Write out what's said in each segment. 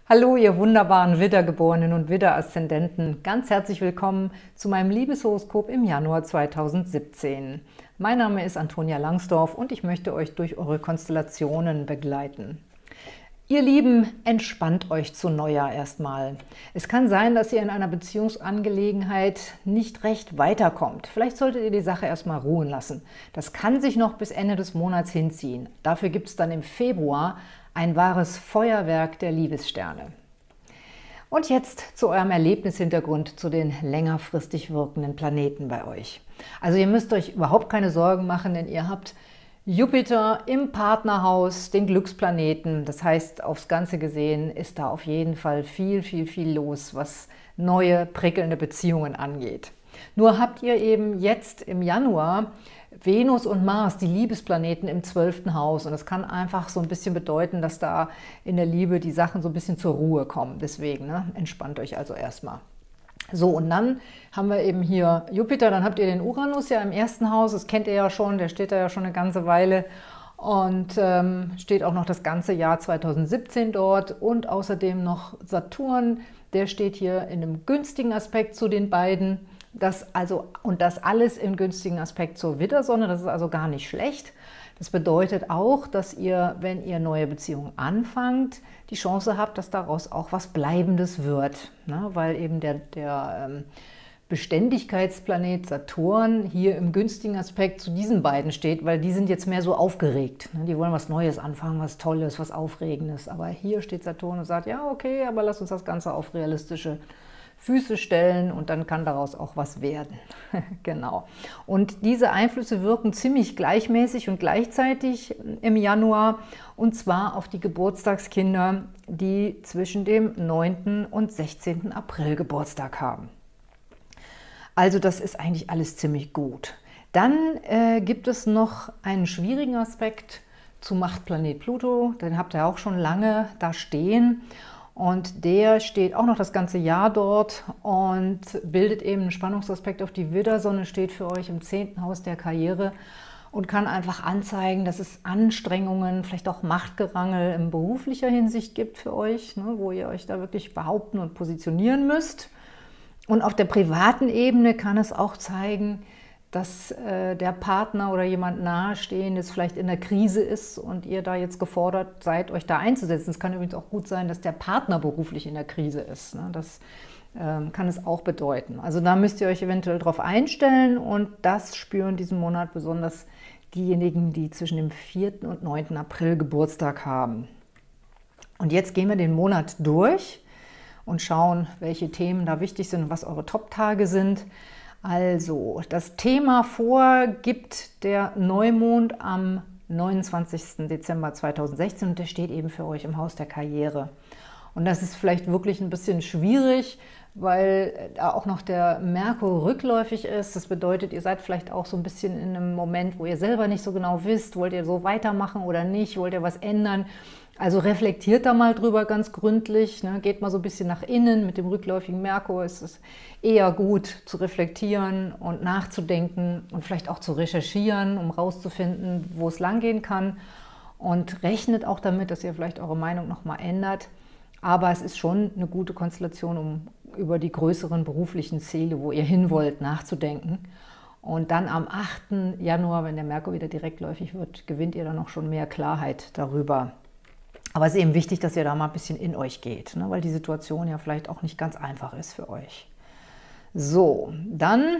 Hallo, ihr wunderbaren Widdergeborenen und Widder-Aszendenten. Ganz herzlich willkommen zu meinem Liebeshoroskop im Januar 2017. Mein Name ist Antonia Langsdorf und ich möchte euch durch eure Konstellationen begleiten. Ihr Lieben, entspannt euch zu Neujahr erstmal. Es kann sein, dass ihr in einer Beziehungsangelegenheit nicht recht weiterkommt. Vielleicht solltet ihr die Sache erstmal ruhen lassen. Das kann sich noch bis Ende des Monats hinziehen. Dafür gibt es dann im Februar ein wahres Feuerwerk der Liebessterne. Und jetzt zu eurem Erlebnishintergrund, zu den längerfristig wirkenden Planeten bei euch. Also ihr müsst euch überhaupt keine Sorgen machen, denn ihr habt Jupiter im Partnerhaus, den Glücksplaneten. Das heißt, aufs Ganze gesehen ist da auf jeden Fall viel los, was neue, prickelnde Beziehungen angeht. Nur habt ihr eben jetzt im Januar Venus und Mars, die Liebesplaneten im 12. Haus. Und das kann einfach so ein bisschen bedeuten, dass da in der Liebe die Sachen so ein bisschen zur Ruhe kommen. Deswegen, entspannt euch also erstmal. So, und dann haben wir eben hier Jupiter, dann habt ihr den Uranus ja im 1. Haus, das kennt ihr ja schon, der steht da ja schon eine ganze Weile und steht auch noch das ganze Jahr 2017 dort und außerdem noch Saturn, der steht hier in einem günstigen Aspekt zu den beiden, das alles im günstigen Aspekt zur Widdersonne, das ist also gar nicht schlecht. Das bedeutet auch, dass ihr, wenn ihr neue Beziehungen anfangt, die Chance habt, dass daraus auch was Bleibendes wird, ne? Weil eben der Beständigkeitsplanet Saturn hier im günstigen Aspekt zu diesen beiden steht, weil die sind jetzt mehr so aufgeregt. Ne? Die wollen was Neues anfangen, was Tolles, was Aufregendes. Aber hier steht Saturn und sagt, ja okay, aber lass uns das Ganze auf realistische Füße stellen und dann kann daraus auch was werden. Genau. Und diese Einflüsse wirken ziemlich gleichmäßig und gleichzeitig im Januar und zwar auf die Geburtstagskinder, die zwischen dem 9. und 16. April Geburtstag haben. Also das ist eigentlich alles ziemlich gut. Dann gibt es noch einen schwierigen Aspekt zu Machtplanet Pluto, den habt ihr auch schon lange da stehen. Und der steht auch noch das ganze Jahr dort und bildet eben einen Spannungsaspekt auf die Widdersonne, steht für euch im 10. Haus der Karriere und kann einfach anzeigen, dass es Anstrengungen, vielleicht auch Machtgerangel in beruflicher Hinsicht gibt für euch, ne, wo ihr euch da wirklich behaupten und positionieren müsst. Und auf der privaten Ebene kann es auch zeigen, dass der Partner oder jemand Nahestehendes vielleicht in der Krise ist und ihr da jetzt gefordert seid, euch da einzusetzen. Es kann übrigens auch gut sein, dass der Partner beruflich in der Krise ist. Ne? Das kann es auch bedeuten. Also da müsst ihr euch eventuell drauf einstellen und das spüren diesen Monat besonders diejenigen, die zwischen dem 4. und 9. April Geburtstag haben. Und jetzt gehen wir den Monat durch und schauen, welche Themen da wichtig sind und was eure Top-Tage sind. Also, das Thema vorgibt der Neumond am 29. Dezember 2016 und der steht eben für euch im Haus der Karriere. Und das ist vielleicht wirklich ein bisschen schwierig, weil da auch noch der Merkur rückläufig ist. Das bedeutet, ihr seid vielleicht auch so ein bisschen in einem Moment, wo ihr selber nicht so genau wisst, wollt ihr so weitermachen oder nicht, wollt ihr was ändern. Also reflektiert da mal drüber ganz gründlich, ne? Geht mal so ein bisschen nach innen. Mit dem rückläufigen Merkur ist es eher gut zu reflektieren und nachzudenken und vielleicht auch zu recherchieren, um rauszufinden, wo es langgehen kann. Und rechnet auch damit, dass ihr vielleicht eure Meinung nochmal ändert. Aber es ist schon eine gute Konstellation, um über die größeren beruflichen Ziele, wo ihr hin wollt, nachzudenken. Und dann am 8. Januar, wenn der Merkur wieder direktläufig wird, gewinnt ihr dann auch schon mehr Klarheit darüber. Aber es ist eben wichtig, dass ihr da mal ein bisschen in euch geht, ne, weil die Situation ja vielleicht auch nicht ganz einfach ist für euch. So, dann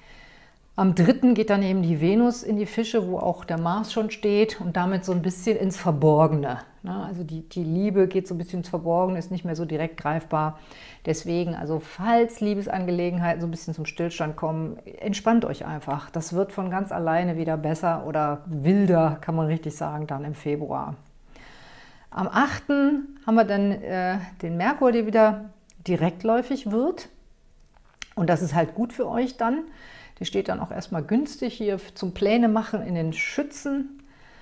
am 3. geht dann eben die Venus in die Fische, wo auch der Mars schon steht und damit so ein bisschen ins Verborgene. Ne? Also die Liebe geht so ein bisschen ins Verborgene, ist nicht mehr so direkt greifbar. Deswegen, also falls Liebesangelegenheiten so ein bisschen zum Stillstand kommen, entspannt euch einfach. Das wird von ganz alleine wieder besser oder wilder, kann man richtig sagen, dann im Februar. Am 8. haben wir dann den Merkur, der wieder direktläufig wird. Und das ist halt gut für euch dann. Der steht dann auch erstmal günstig hier zum Pläne machen in den Schützen.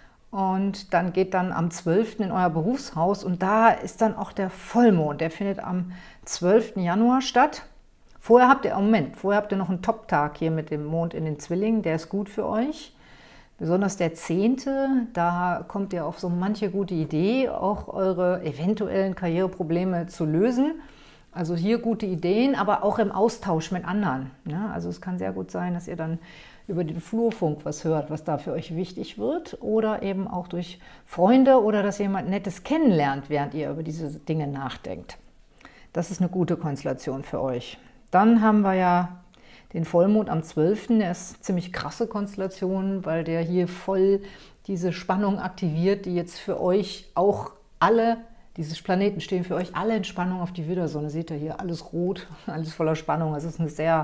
Und dann geht dann am 12. in euer Berufshaus. Und da ist dann auch der Vollmond. Der findet am 12. Januar statt. Vorher habt ihr noch einen Top-Tag hier mit dem Mond in den Zwillingen. Der ist gut für euch. Besonders der 10., da kommt ihr auf so manche gute Idee, auch eure eventuellen Karriereprobleme zu lösen. Also hier gute Ideen, aber auch im Austausch mit anderen. Ja, also es kann sehr gut sein, dass ihr dann über den Flurfunk was hört, was da für euch wichtig wird, oder eben auch durch Freunde oder dass jemand Nettes kennenlernt, während ihr über diese Dinge nachdenkt. Das ist eine gute Konstellation für euch. Dann haben wir ja den Vollmond am 12., der ist ziemlich krasse Konstellation, weil der hier voll diese Spannung aktiviert, die jetzt für euch auch alle, diese Planeten stehen für euch alle in Spannung auf die Widdersonne. Seht ihr hier, alles rot, alles voller Spannung. Es ist eine sehr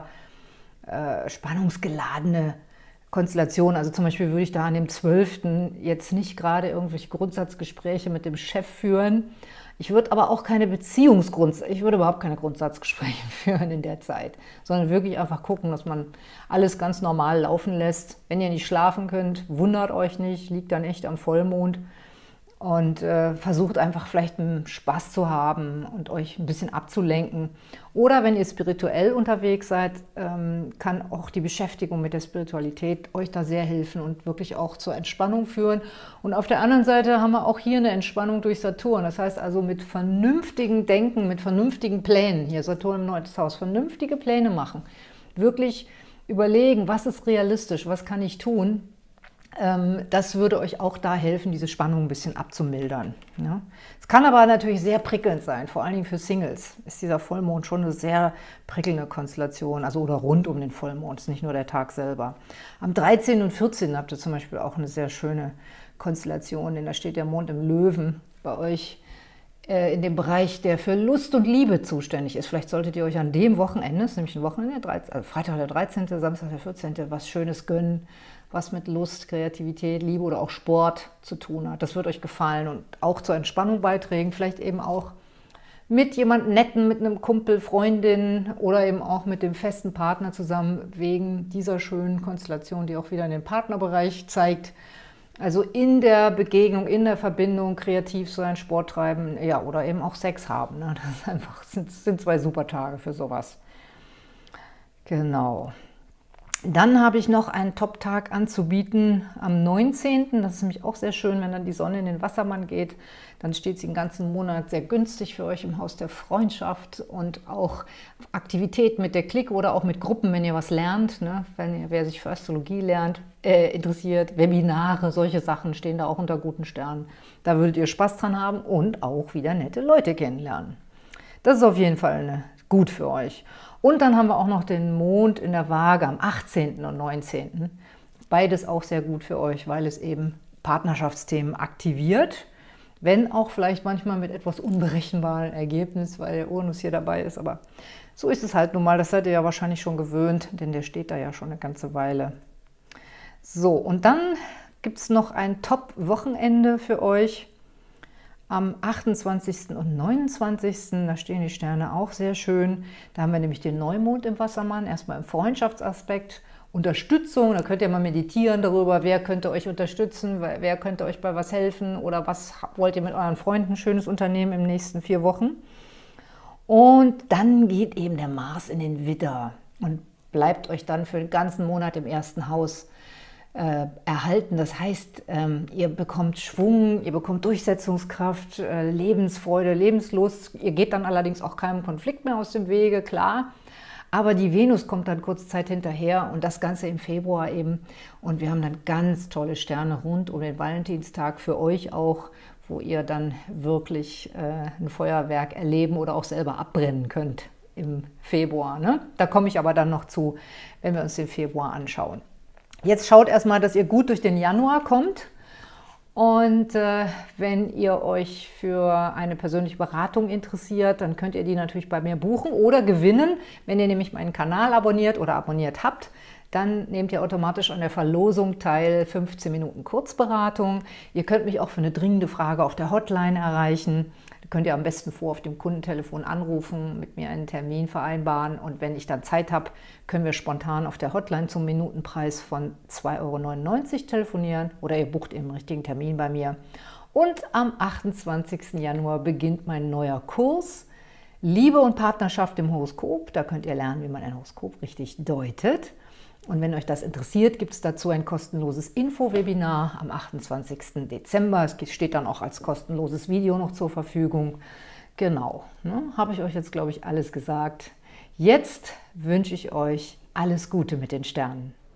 spannungsgeladene Konstellation. Also zum Beispiel würde ich da an dem 12. jetzt nicht gerade irgendwelche Grundsatzgespräche mit dem Chef führen. Ich würde aber auch ich würde überhaupt keine Grundsatzgespräche führen in der Zeit, sondern wirklich einfach gucken, dass man alles ganz normal laufen lässt. Wenn ihr nicht schlafen könnt, wundert euch nicht, liegt dann echt am Vollmond. Und versucht einfach vielleicht einen Spaß zu haben und euch ein bisschen abzulenken. Oder wenn ihr spirituell unterwegs seid, kann auch die Beschäftigung mit der Spiritualität euch da sehr helfen und wirklich auch zur Entspannung führen. Und auf der anderen Seite haben wir auch hier eine Entspannung durch Saturn. Das heißt also mit vernünftigem Denken, mit vernünftigen Plänen, hier Saturn im 9. Haus, vernünftige Pläne machen. Wirklich überlegen, was ist realistisch, was kann ich tun. Das würde euch auch da helfen, diese Spannung ein bisschen abzumildern. Ja? Es kann aber natürlich sehr prickelnd sein, vor allen Dingen für Singles ist dieser Vollmond schon eine sehr prickelnde Konstellation, also oder rund um den Vollmond, ist nicht nur der Tag selber. Am 13. und 14. habt ihr zum Beispiel auch eine sehr schöne Konstellation, denn da steht der Mond im Löwen bei euch in dem Bereich, der für Lust und Liebe zuständig ist. Vielleicht solltet ihr euch an dem Wochenende, das ist nämlich ein Wochenende, Freitag der 13., Samstag der 14., was Schönes gönnen, was mit Lust, Kreativität, Liebe oder auch Sport zu tun hat. Das wird euch gefallen und auch zur Entspannung beitragen. Vielleicht eben auch mit jemandem Netten, mit einem Kumpel, Freundin oder eben auch mit dem festen Partner zusammen wegen dieser schönen Konstellation, die auch wieder in den Partnerbereich zeigt. Also in der Begegnung, in der Verbindung kreativ sein, Sport treiben, ja, oder eben auch Sex haben. Ne? Das ist einfach, sind 2 super Tage für sowas. Genau. Dann habe ich noch einen Top-Tag anzubieten am 19. Das ist nämlich auch sehr schön, wenn dann die Sonne in den Wassermann geht. Dann steht sie den ganzen Monat sehr günstig für euch im Haus der Freundschaft und auch Aktivitäten mit der Clique oder auch mit Gruppen, wenn ihr was lernt. Ne? Wer sich für Astrologie interessiert, Webinare, solche Sachen stehen da auch unter guten Sternen. Da würdet ihr Spaß dran haben und auch wieder nette Leute kennenlernen. Das ist auf jeden Fall gut für euch. Und dann haben wir auch noch den Mond in der Waage am 18. und 19. Beides auch sehr gut für euch, weil es eben Partnerschaftsthemen aktiviert. Wenn auch vielleicht manchmal mit etwas unberechenbarem Ergebnis, weil der Uranus hier dabei ist. Aber so ist es halt nun mal, das seid ihr ja wahrscheinlich schon gewöhnt, denn der steht da ja schon eine ganze Weile. So, und dann gibt es noch ein Top-Wochenende für euch. Am 28. und 29. da stehen die Sterne auch sehr schön. Da haben wir nämlich den Neumond im Wassermann, erstmal im Freundschaftsaspekt, Unterstützung, da könnt ihr mal meditieren darüber, wer könnte euch unterstützen, wer könnte euch bei was helfen oder was wollt ihr mit euren Freunden Schönes unternehmen in den nächsten 4 Wochen. Und dann geht eben der Mars in den Widder und bleibt euch dann für den ganzen Monat im 1. Haus erhalten. Das heißt, ihr bekommt Schwung, ihr bekommt Durchsetzungskraft, Lebensfreude, Lebenslust. Ihr geht dann allerdings auch keinem Konflikt mehr aus dem Wege, klar. Aber die Venus kommt dann kurze Zeit hinterher und das Ganze im Februar eben. Und wir haben dann ganz tolle Sterne rund um den Valentinstag für euch auch, wo ihr dann wirklich ein Feuerwerk erleben oder auch selber abbrennen könnt im Februar. Ne? Da komme ich aber dann noch zu, wenn wir uns den Februar anschauen. Jetzt schaut erstmal, dass ihr gut durch den Januar kommt und wenn ihr euch für eine persönliche Beratung interessiert, dann könnt ihr die natürlich bei mir buchen oder gewinnen. Wenn ihr nämlich meinen Kanal abonniert oder abonniert habt, dann nehmt ihr automatisch an der Verlosung teil, 15 Minuten Kurzberatung. Ihr könnt mich auch für eine dringende Frage auf der Hotline erreichen. Da könnt ihr am besten auf dem Kundentelefon anrufen, mit mir einen Termin vereinbaren und wenn ich dann Zeit habe, können wir spontan auf der Hotline zum Minutenpreis von 2,99 € telefonieren oder ihr bucht eben einen richtigen Termin bei mir. Und am 28. Januar beginnt mein neuer Kurs Liebe und Partnerschaft im Horoskop. Da könnt ihr lernen, wie man ein Horoskop richtig deutet. Und wenn euch das interessiert, gibt es dazu ein kostenloses Info-Webinar am 28. Dezember. Es steht dann auch als kostenloses Video noch zur Verfügung. Genau, ne? Habe ich euch jetzt, glaube ich, alles gesagt. Jetzt wünsche ich euch alles Gute mit den Sternen.